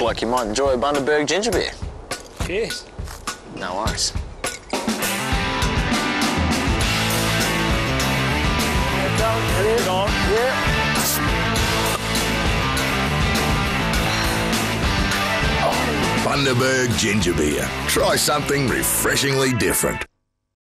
like you might enjoy a Bundaberg ginger beer. Cheers. No worries. Get on. Yeah. Bundaberg ginger beer. Try something refreshingly different.